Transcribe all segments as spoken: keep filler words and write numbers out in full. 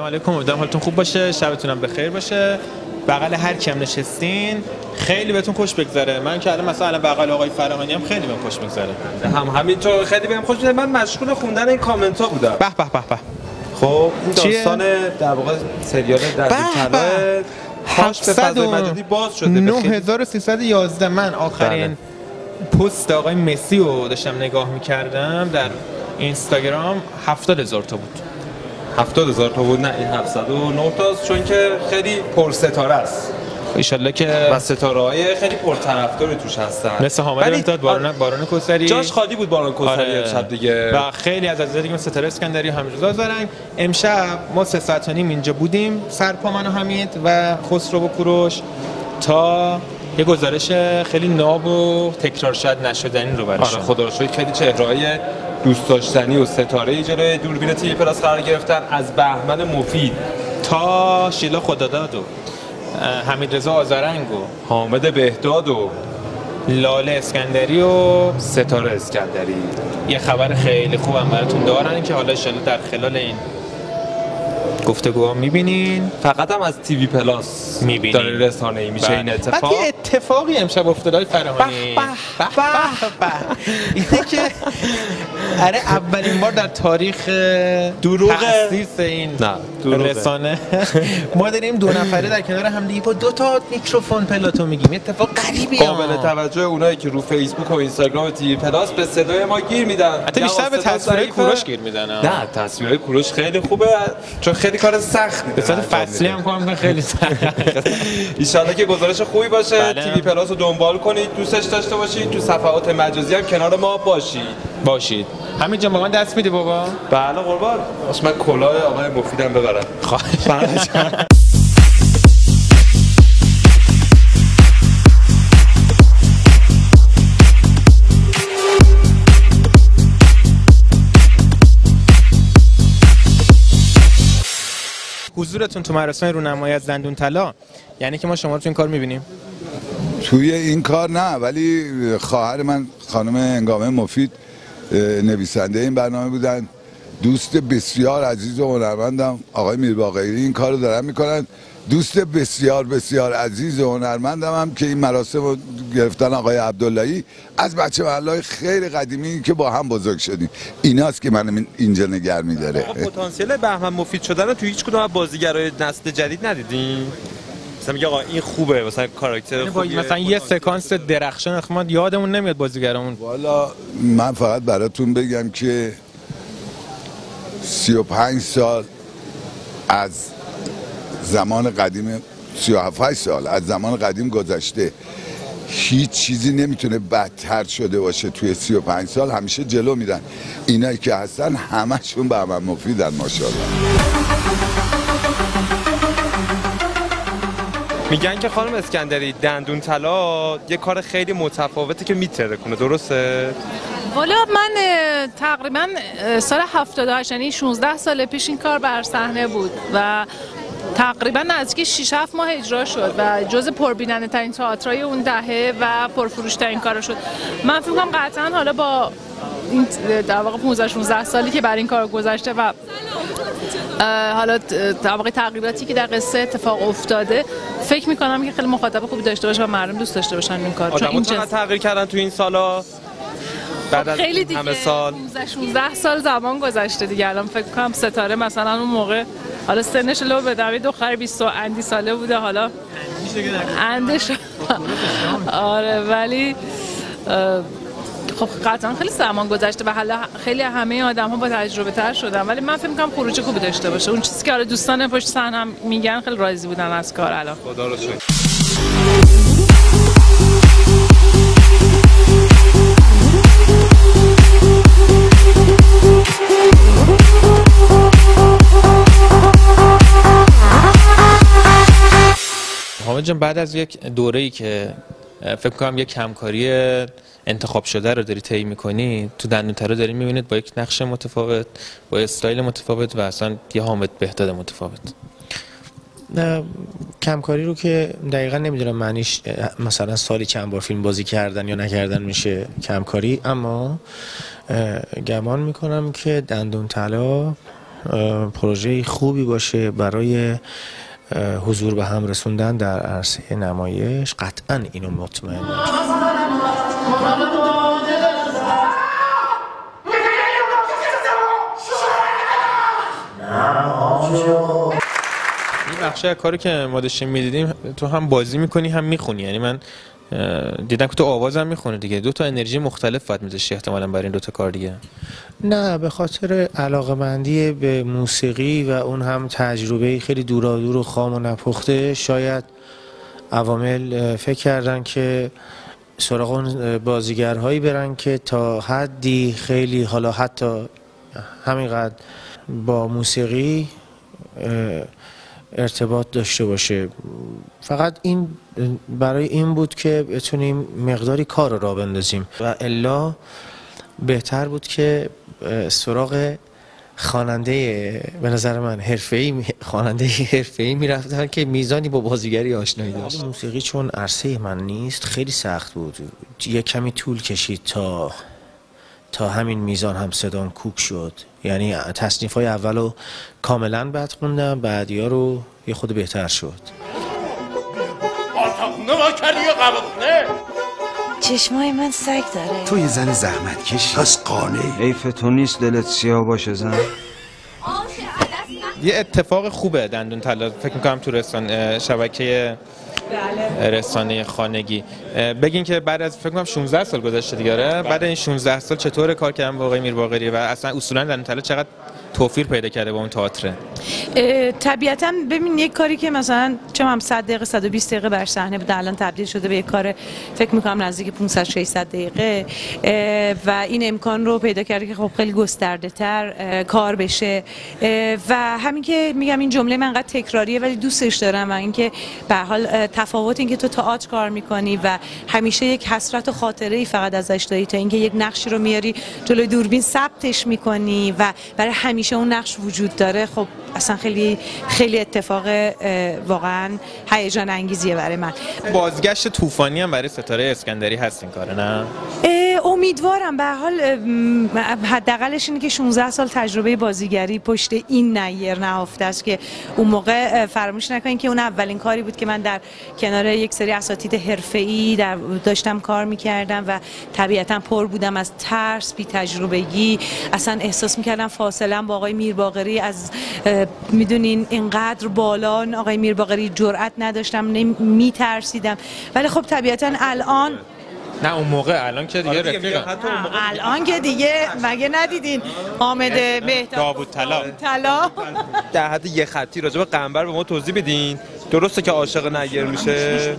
علیکم، امیدوارم حالتون خوب باشه، شبتونم بخیر باشه. بغل هر کیم نشستین خیلی بهتون خوش بگذره. من که الان مثلا بغل آقای فراهانی هم خیلی بهم خوش میگذره. هم همینطور خیلی بهم خوش میگذره. من مشغول خوندن این کامنت ها بودم. به به به به. خب این داستان در واقع سریال در طلا هاش به فضای مجازی باز شده. نه هزار و سیصد و یازده. من آخرین پست آقای مسی رو داشتم نگاه میکردم در اینستاگرام، هفتاد هزار تا بود. هفتاد هزار تا بود؟ نه این هفتصد و نه تاست، چون که خیلی پرستاره است. ایشالله که و ستاره های خیلی پرطرفداری توش هستن، مثل حامد بهداد، باران باران کوثری. جاش خالی بود باران کوثری امشب دیگه، و خیلی از عزیزان دیگه ستاره اسکندری، حمیدرضا زرنگ. امشب ما سه ساعت و نیم اینجا بودیم، سرپا من و حمید و خسرو و کوروش، تا یه گزارش خیلی ناب و تکرار شاید نشدنی رو براشون. آره خدا رو شکر خیلی چهره‌های دوست داشتنی و ستاره جلوی دوربین تیوی پلاس قرار گرفتن، از بهمن مفید تا شیلا خداداد و حمیدرضا آذرنگ و حامد بهداد و لاله اسکندری و ستاره اسکندری. یه خبر خیلی خوبم براتون دارن که حالا ان شاءالله در خلال این گفتگوها میبینین. فقط هم از تیوی پلاس میبینین داره رسانه‌ای میشه این اتفاق. بعد یه اتفاقی امشب افتاد های فراهانی. به به به اینه که اره اولین بار در تاریخ دروغ تأسیس این رسانه ما داریم دو نفره در کنار هم دیگه با دو تا میکروفون پلاتو میگیم. اتفاق غریبیه. قابل توجه اونایی که رو فیسبوک و اینستاگرام تیوی پلاس به صدای ما گیر میدن، حتی بیشتر به تصویرهای کوروش گیر میدن. نه تصویرهای کوروش خیلی خوبه، چون خیلی کار سختی به صورت فصلی هم کار میکنه، خیلی سخت. ان شاءالله که گزارش خوبی باشه. تیوی پلاس رو دنبال کنید، دوستش داشته باشید، تو صفحات مجازی هم کنار ما باشید باشید. همین جان با من دست میدی بابا؟ بله قربان. باش من کلاه آقای مفیدم ببرم. خواهش. حضورتون تو مراسم رونمایی از دندون طلا یعنی که ما شما رو تو این کار میبینیم؟ توی این کار نه، ولی خواهر من خانم هنگامه مفید نویسنده این برنامه بودن، دوست بسیار عزیز و هنرمندم آقای میرباقری این کار رو دارن میکنن. دوست بسیار بسیار عزیز و هنرمندم هم که این مراسم رو گرفتن آقای عبداللهی، از بچه محله‌های خیلی قدیمی که با هم بزرگ شدیم. ایناست که من اینجا نگه می‌داره. پتانسیل بهمن مفید شدن رو توی هیچ کدوم از بازیگرای نسل جدید ندیدین؟ مثلا میگه آقا این خوبه، مثلا کاراکتر خوبه، مثلا یه سکانس درخشان ما یادمون نمیاد بازیگرامون. والا من فقط براتون بگم که سی و پنج سال از زمان قدیم، سی و هفت سال از زمان قدیم گذشته، هیچ چیزی نمیتونه بدتر شده باشه. توی سی و پنج سال همیشه جلو میرن. اینایی که هستن همشون بهمن مفیدن ماشاءالله. میگن که خانم اسکندری دندون طلا یه کار خیلی متفاوته که میتره کنه، درسته؟ والا من تقریبا سال هفتاد و هشت یعنی شانزده سال پیش این کار بر صحنه بود و تقریبا نزدیک شش هفت ماه اجرا شد و جز پربیننده ترین تئاترای اون دهه و پرفروش ترین کار شد. من فکر کنم قطعا حالا با این در واقع پانزده شانزده سالی که برای این کار گذشته و حالا در واقع تغییراتی که در قصه اتفاق افتاده، فکر می‌کنم که خیلی مخاطب خوبی داشته باشه و مردم دوست داشته باشن این کار. چون این چقدر تغییر کردن تو این سالا بعد از خیلی دیگه همه سال، پانزده شانزده سال زمان گذشته دیگه. الان فکر کنم ستاره مثلا اون موقع حالا سنش لو به دوی دختر بیست اندی ساله بوده، حالا اندش آره، ولی خب قطعا خیلی زمان گذشته و حالا خیلی همه آدم ها با تجربه تر شدن، ولی من فکر می‌کنم خروج خوبی داشته باشه. اون چیزی که حالا دوستان پشت صحنه هم میگن خیلی راضی بودن از کار. الان خدا رو شکر. حامد جان بعد از یک دوره‌ای که فکر کنم یک همکاری انتخاب شده رو داری طی می‌کنی، تو دندون طلا داری می‌بینید با یک نقش متفاوت، با استایل متفاوت و اصلا یه حامد بهداد متفاوت. نه کمکاری رو که دقیقا نمیدونم معنیش مثلا سالی چند بار فیلم بازی کردن یا نکردن میشه کمکاری، اما گمان میکنم که دندون طلا پروژه خوبی باشه برای حضور به هم رسوندن در عرصه نمایش، قطعا اینو مطمئنم. این بخشه کاری که ما داشتیم میدیدیم، تو هم بازی میکنی هم میخونی. یعنی من دیدم که تو آوازم میخونه دیگه، دو تا انرژی مختلف باید میذاشتی احتمالاً برای این دو تا کار دیگه. نه، به خاطر علاقه‌مندی به موسیقی و اون هم تجربه خیلی دورادور و خام و نپخته، شاید عوامل فکر کردن که سراغ اون بازیگرهایی برن که تا حدی خیلی، حالا حتی همینقدر با موسیقی ارتباط داشته باشه. فقط این برای این بود که بتونیم مقداری کار رو راه بندازیم و الا بهتر بود که سراغ خواننده به نظر من حرفه‌ای خواننده حرفه‌ای میرفتن که میزانی با بازیگری آشنایی داشت. موسیقی چون عرصه من نیست خیلی سخت بود، یه کمی طول کشید تا تا همین میزان هم صدام کوک شد. یعنی تصنیف‌های اولو کاملا بد خوندم، بعدیا رو یه خود بهتر شد. چشمای من سگ داره. تو یه زن زحمت کشی پس قانه. حیف تو نیست دلت سیاه باشه زن. یه اتفاق خوبه دندون طلا، فکر میکنم تو رسانه شبکه رسانه خانگی بگین که بعد از فکر کنم شانزده سال گذشته دیگه، بعد این شانزده سال چطور کار کردن با آقای میرباقری و اصلا اصولا دندون طلا چقدر توفیر پیدا کرده با اون تئاتر؟ طبیعتاً ببین یک کاری که مثلا چه هم صد دقیقه صد و بیست دقیقه بر صحنه بود الان تبدیل شده به یک کار فکر می‌کنم نزدیک پانصد ششصد دقیقه و این امکان رو پیدا کرده که خب خیلی گسترده‌تر کار بشه و همین که میگم این جمله من انقدر تکراریه ولی دوستش دارم و اینکه به هر حال تفاوت این که تو تئاتر کار می‌کنی و همیشه یک حسرت و خاطره‌ای فقط ازش داری تا اینکه یک نقشی رو میاری جلوی دوربین ثبتش می‌کنی و برای همیشه اون نقش وجود داره. خب اصلا خیلی خیلی اتفاق واقعا هیجان انگیزیه برای من. بازگشت طوفانی هم برای ستاره اسکندری هست این کاره نه؟ امیدوارم. به هر حال حداقلش اینه که شانزده سال تجربه بازیگری پشت این نیر نهفته است که اون موقع فراموش نکنین که اون اولین کاری بود که من در کنار یک سری اساتید حرفه‌ای در داشتم کار می‌کردم و طبیعتاً پر بودم از ترس، بی تجربگی، اصلا احساس می‌کردم فاصله با آقای میرباقری از میدونین اینقدر بالا، آقای میرباقری جرئت نداشتم، میترسیدم. ولی خب طبیعتاً الان نه اون موقع، الان که دیگه رفیقم. الان که دیگه مگه ندیدین حامد بهداد داوود طلا طلا در حد یه خطی راجع به قنبر به ما توضیح بدین. درسته که عاشق نیر میشه؟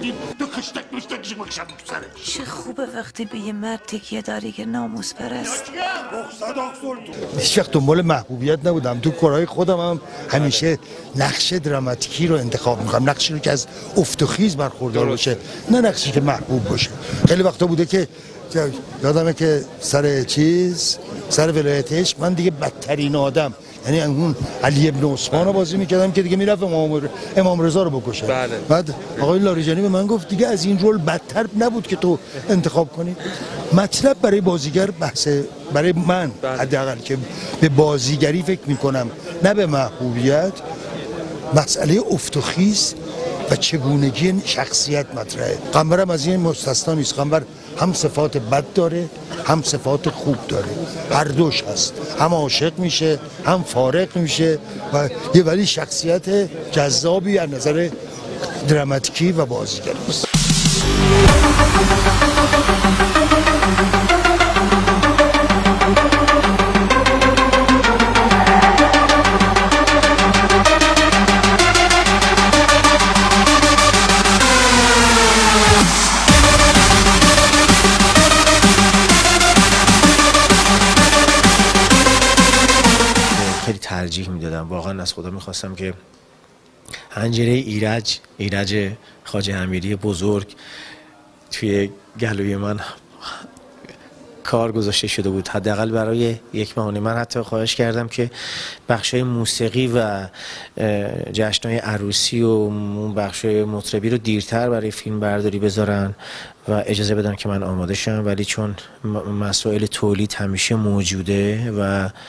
چه خوبه وقتی به یه مرد تکیه داری که ناموس پرست. هیچ وقت دنبال محبوبیت نبودم. تو کارهای خودم هم همیشه نقش دراماتیکی رو انتخاب میکنم، نقشی رو که از افت و خیز برخوردار باشه، نه نقشی که محبوب باشه. خیلی وقتا بوده که یادمه که سر چیز سر ولایت عشق من دیگه بدترین آدم، یعنی اون علی ابن عثمان رو بازی میکردم که دیگه میرفت امام امام رضا رو بکشه. بله. بعد آقای لاریجانی به من گفت دیگه از این رول بدتر نبود که تو انتخاب کنی. مطلب برای بازیگر بحث برای من حداقل که به بازیگری فکر میکنم نه به محبوبیت، مسئله افت و خیز و چگونگی شخصیت مطرحه. قنبرم از این مستثنا نیست. قنبر هم صفات بد داره هم صفات خوب داره، هر دوش هست، هم عاشق میشه هم فارق میشه و یه ولی شخصیت جذابی از نظر دراماتیکی و بازیگری است. ترجیح میدادم، واقعا از خدا میخواستم که حنجره ایرج ایرج خواجه امیری بزرگ توی گلوی من کار گذاشته شده بود. حداقل برای یک ماه. من حتی خواهش کردم که بخشای موسیقی و جشنهای عروسی و اون بخشای مطربی رو دیرتر برای فیلم برداری بذارن و اجازه بدن که من آماده شم، ولی چون مسائل تولید همیشه موجوده و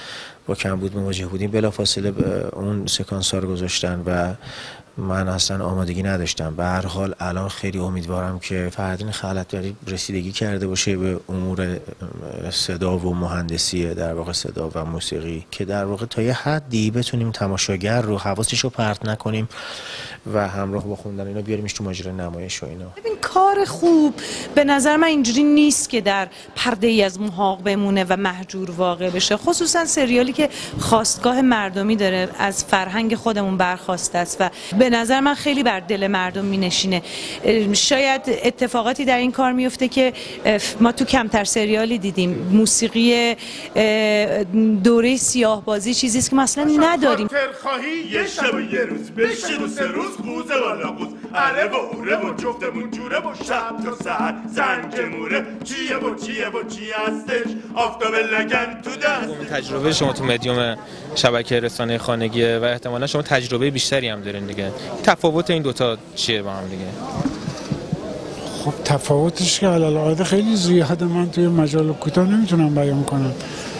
با کمبود مواجه بودیم بلافاصله اون سکانس ها رو گذاشتن و من اصلا آمادگی نداشتم. به هر حال الان خیلی امیدوارم که فردین خلعتبری رسیدگی کرده باشه به امور صدا و مهندسی در واقع صدا و موسیقی که در واقع تا یه حدی بتونیم تماشاگر رو حواسش رو پرت نکنیم و همراه با خوندن اینا بیاریمش تو ماجرای نمایش و اینا. ببین کار خوب به نظر من اینجوری نیست که در پرده ای از محاق بمونه و مهجور واقع بشه، خصوصا سریالی که خواستگاه مردمی داره، از فرهنگ خودمون برخواسته است و به نظر من خیلی بر دل مردم مینشینه. شاید اتفاقاتی در این کار میفته که ما تو کمتر سریالی دیدیم. موسیقی دوره سیاه بازی چیزی است که مثلا نداریم. یه شب و یه روز بشین و سه روز قوزه والا قوز اره و اوره و جفتمون جوره و شب تا سحر زنگ موره چیه و چیه و چی هستش آفتاب لگن تو دست. تجربه شما تو مدیوم شبکه رسانه خانگیه و احتمالا شما تجربه بیشتری هم دارین دیگه. تفاوت این دوتا چیه با هم دیگه؟ خب تفاوتش که علالعاده خیلی زیاده، من توی مجال کوتاه نمیتونم بیان کنم.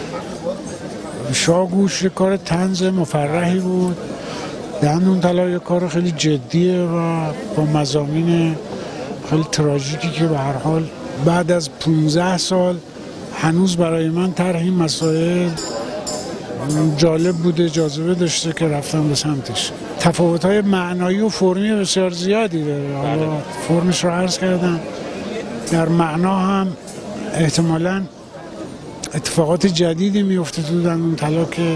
شاهگوش کار طنز مفرحی بود، دندون طلا یه کار خیلی جدیه و با مضامین خیلی تراژیکی که به هر حال بعد از پانزده سال هنوز برای من طرح این مسائل جالب بوده، جاذبه داشته که رفتم به سمتش. تفاوت‌های معنایی و فرمی بسیار زیادی داره. حالا فرمش رو عرض کردم، در معنا هم احتمالاً اتفاقات جدیدی میفته تو دندون طلا که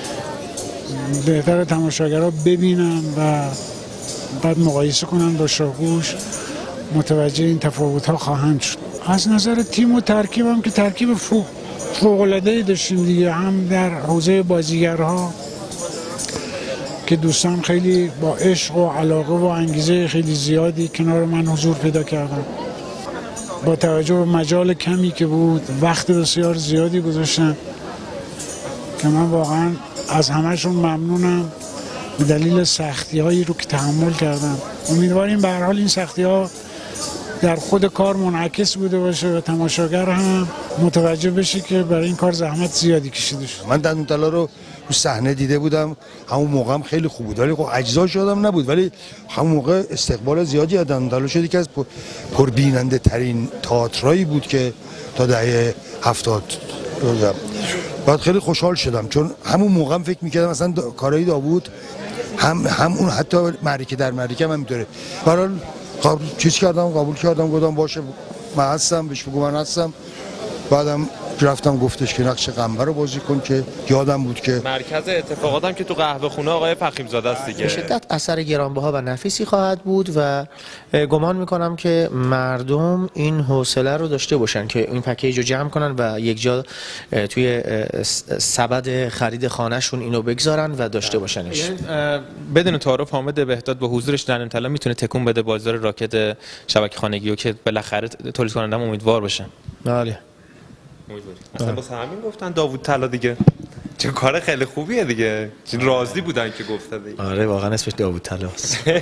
بهتر تماشاگرها ببینن و بعد مقایسه کنن با شاهگوش، متوجه این تفاوت‌ها خواهند شد. از نظر تیم و ترکیب هم که ترکیب فوق‌العاده‌ای داشتیم دیگه، هم در حوزه بازیگرها که دوستان خیلی با عشق و علاقه و انگیزه خیلی زیادی کنار من حضور پیدا کردن. با توجه به مجال کمی که بود وقت بسیار زیادی گذاشتن که من واقعا از همهشون ممنونم به دلیل سختی هایی رو که تحمل کردم. امیدواریم به هر حال این سختی ها در خود کار منعکس بوده باشه و تماشاگر هم متوجه بشه که برای این کار زحمت زیادی کشیده شد. من دندون طلا رو رو صحنه دیده بودم، همون موقع هم خیلی خوب بود ولی خب اجزاش یادم نبود، ولی همون موقع استقبال زیادی از دندون طلا شد که از پربیننده ترین تئاترایی بود که تا دهه هفتاد دیدم. بعد خیلی خوشحال شدم چون همون موقع هم فکر می‌کردم مثلا کارهای داوود هم هم اون حتی معرکه در معرکه هم همینطوره. برای قبول چیز کردم، قبول کردم، گفتم باشه من هستم، بهش بگو من هستم. بعدم رفتم گفتش که نقش قنبر رو بازی کن که یادم بود که مرکز اتفاقاتم که تو قهوه خونه آقای فخیم‌زاده است دیگه. به شدت اثر گرانبها و نفیسی خواهد بود و گمان میکنم که مردم این حوصله رو داشته باشن که این پکیج رو جمع کنن و یک جا توی سبد خرید خانهشون اینو بگذارن و داشته باشنش. بدون تعارف حامد بهداد با حضورش در دندون طلا میتونه تکون بده بازار راکت شبکه خانگی و که بالاخره تولید کنندم امیدوار باشن. بله. اصلا واسه همین گفتن داوود طلا دیگه، چون کار خیلی خوبیه دیگه، چون راضی بودن که گفته دیگه. آره واقعا اسمش داوود طلاست. فامیلی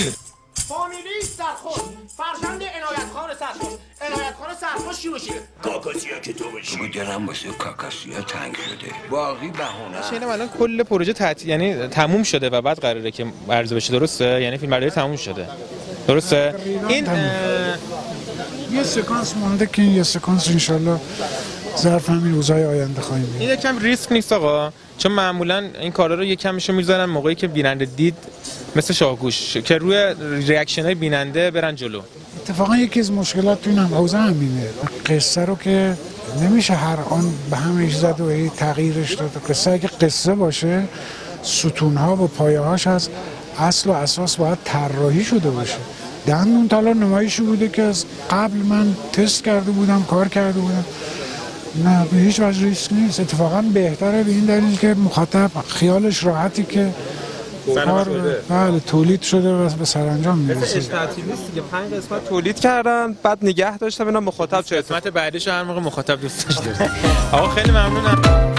سرخوش، فرزند عنایت خان سرخوش، عنایت خان سرخوش چی باشه؟ کاکاسیا که تو باشی. تو دلم واسه کاکاسیا تنگ شده. باقی بهونه. شنیدم الان کل پروژه تعطیل، یعنی تموم شده و بعد قراره که عرضه بشه، درسته؟ یعنی فیلم برداری تموم شده. درسته؟ این یه سکانس مونده که یه سکانس انشالله ظرف همین روزهای آینده خواهیم دید. این یکم ریسک نیست آقا، چون معمولا این کارا رو یکمشو میذارن موقعی که بیننده دید، مثل شاهگوش که روی ریاکشن های بیننده برن جلو. اتفاقا یکی از مشکلات تو این هم حوزه همینه، قصه رو که نمیشه هر آن به همش زد و هی تغییرش داد. قصه اگه قصه باشه ستونها و پایه‌هاش از اصل و اساس باید طراحی شده باشه. دندون طلا نمایشی بوده که از قبل من تست کرده بودم، کار کرده بودم، نه به هیچ وجه ریسک نیست. اتفاقا بهتره به این دلیل که مخاطب خیالش راحتی که کار بله تولید شده و به سرانجام میرسه. تعطیل نیست دیگه، پنج قسمت تولید کردن بعد نگه داشتم اینا مخاطب چه قسمت بعدیشو هر موقع مخاطب دوستش داره. آقا خیلی ممنونم.